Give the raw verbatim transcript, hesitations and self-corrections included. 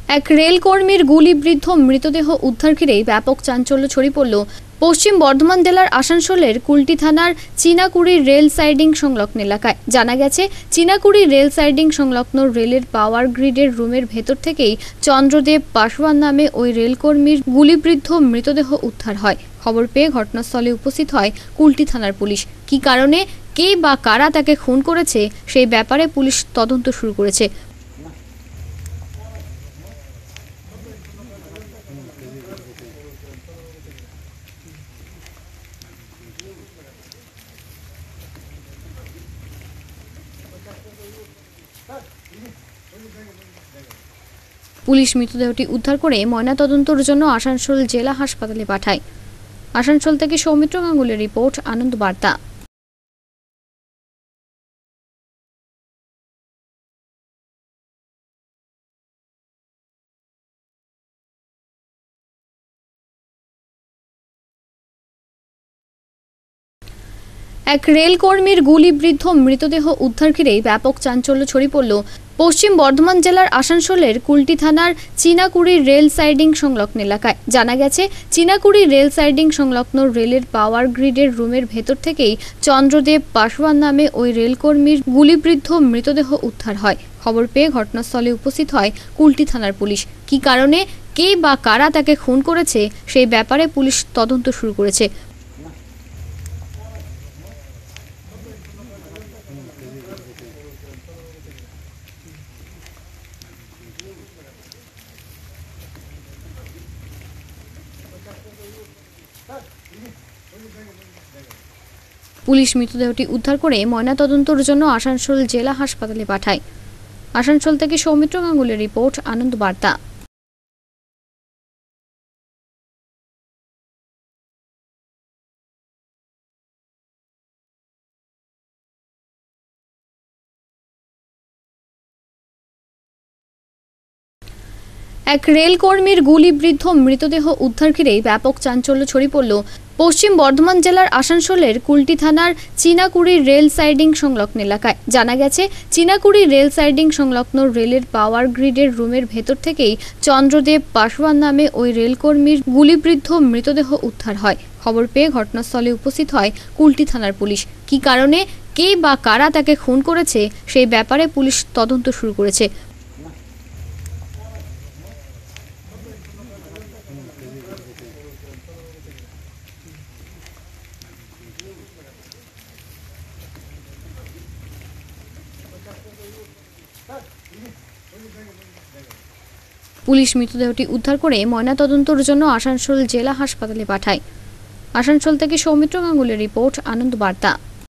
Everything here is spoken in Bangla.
এক রেলকর্মীর গুলিবিদ্ধ মৃতদেহ উদ্ধার ঘিরেই ব্যাপক চাঞ্চল্য ছড়িয়ে পড়ল পশ্চিম বর্ধমান জেলার আসানসোলের কুলটি থানার চিনাকুড়ি রেল সাইডিং সংলগ্ন এলাকায়। জানা গেছে, চিনাকুড়ি রেল সাইডিং সংলগ্ন রেলের পাওয়ার গ্রিডের রুমের ভেতর থেকেই চন্দ্রদেব পাসওয়ান নামে ওই রেলকর্মীর গুলিবিদ্ধ মৃতদেহ উদ্ধার হয়। খবর পেয়ে ঘটনাস্থলে উপস্থিত হয় কুলটি থানার পুলিশ। কী কারণে, কে বা কারা তাকে খুন করেছে সেই ব্যাপারে পুলিশ তদন্ত শুরু করেছে। পুলিশ মৃতদেহটি উদ্ধার করে ময়নাতদন্তের জন্য আসানসোল জেলা হাসপাতালে পাঠায়। আসানসোল থেকে সৌমিত্র গাঙ্গুলির রিপোর্ট, আনন্দ বার্তা। এক রেলকর্মীর গুলিবিদ্ধ মৃতদেহ উদ্ধার ঘিরেই ব্যাপক চাঞ্চল্য ছড়িয়ে পড়ল পশ্চিম বর্ধমান জেলার আসানসোলের কুলটি থানার চিনাকুড়ি রেল সাইডিং সংলগ্ন এলাকায়। জানা গেছে, চিনাকুড়ি রেল সাইডিং সংলগ্ন রেলের পাওয়ার গ্রিডের রুমের ভেতর থেকেই চন্দ্রদেব পাসওয়ান নামে ওই রেলকর্মীর গুলিবিদ্ধ মৃতদেহ উদ্ধার হয়। খবর পেয়ে ঘটনাস্থলে উপস্থিত হয় কুলটি থানার পুলিশ। কী কারণে, কে বা কারা তাকে খুন করেছে সেই ব্যাপারে পুলিশ তদন্ত শুরু করেছে। পুলিশ মৃতদেহটি উদ্ধার করে ময়নাতদন্তের জন্য আসানসোল জেলা হাসপাতালে পাঠায়। আসানসোল থেকে সৌমিত্র গাঙ্গুলির রিপোর্ট, আনন্দ বার্তা। এক রেলকর্মীর গুলিবিদ্ধ মৃতদেহ উদ্ধার ঘিরেই ব্যাপক চাঞ্চল্য ছড়িয়ে পড়ল পশ্চিম বর্ধমান জেলার আসানসোলের কুলটি থানার চিনাকুড়ি রেল সাইডিং সংলগ্ন এলাকায়। জানা গেছে, চিনাকুড়ি রেল সাইডিং সংলগ্ন রেলের পাওয়ার গ্রিডের রুমের ভেতর থেকেই চন্দ্রদেব পাসওয়ান নামে ওই রেলকর্মীর গুলিবিদ্ধ মৃতদেহ উদ্ধার হয়। খবর পেয়ে ঘটনাস্থলে উপস্থিত হয় কুলটি থানার পুলিশ। কী কারণে, কে বা কারা তাকে খুন করেছে সেই ব্যাপারে পুলিশ তদন্ত শুরু করেছে। পুলিশ মৃতদেহটি উদ্ধার করে ময়নাতদন্তের জন্য আসানসোল জেলা হাসপাতালে পাঠায়। আসানসোল থেকে সৌমিত্র গাঙ্গুলির রিপোর্ট, আনন্দ বার্তা।